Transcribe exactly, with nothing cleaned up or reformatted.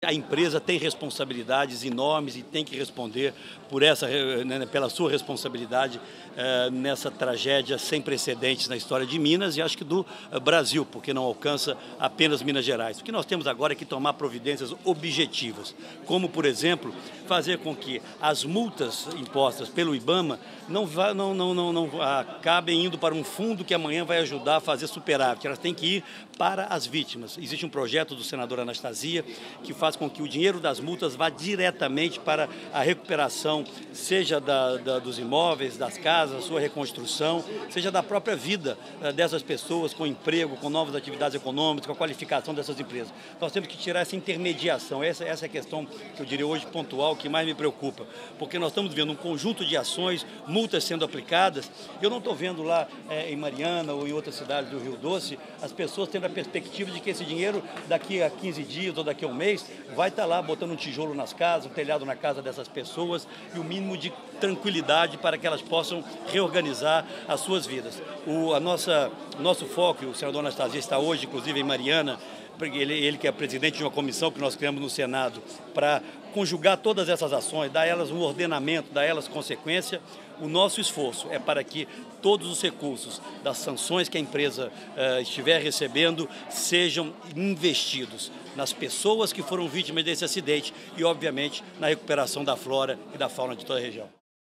A empresa tem responsabilidades enormes e tem que responder por essa, né, pela sua responsabilidade eh, nessa tragédia sem precedentes na história de Minas e acho que do eh, Brasil, porque não alcança apenas Minas Gerais. O que nós temos agora é que tomar providências objetivas, como, por exemplo, fazer com que as multas impostas pelo IBAMA não, vá, não, não, não, não acabem indo para um fundo que amanhã vai ajudar a fazer superávit. Elas têm que ir para as vítimas. Existe um projeto do senador Anastasia que faz com que o dinheiro das multas vá diretamente para a recuperação, seja da, da, dos imóveis, das casas, sua reconstrução, seja da própria vida uh, dessas pessoas, com emprego, com novas atividades econômicas, com a qualificação dessas empresas. Nós temos que tirar essa intermediação, essa, essa é a questão que eu diria hoje pontual, que mais me preocupa, porque nós estamos vendo um conjunto de ações, multas sendo aplicadas. Eu não estou vendo lá é, em Mariana ou em outras cidades do Rio Doce, as pessoas tendo a perspectiva de que esse dinheiro daqui a quinze dias ou daqui a um mês vai estar lá botando um tijolo nas casas, um telhado na casa dessas pessoas e o mínimo de tranquilidade para que elas possam reorganizar as suas vidas. O a nossa, nosso foco, o senador Anastasia está hoje, inclusive, em Mariana, Ele, ele que é presidente de uma comissão que nós criamos no Senado para conjugar todas essas ações, dar a elas um ordenamento, dar a elas consequência. O nosso esforço é para que todos os recursos das sanções que a empresa uh, estiver recebendo sejam investidos nas pessoas que foram vítimas desse acidente e, obviamente, na recuperação da flora e da fauna de toda a região.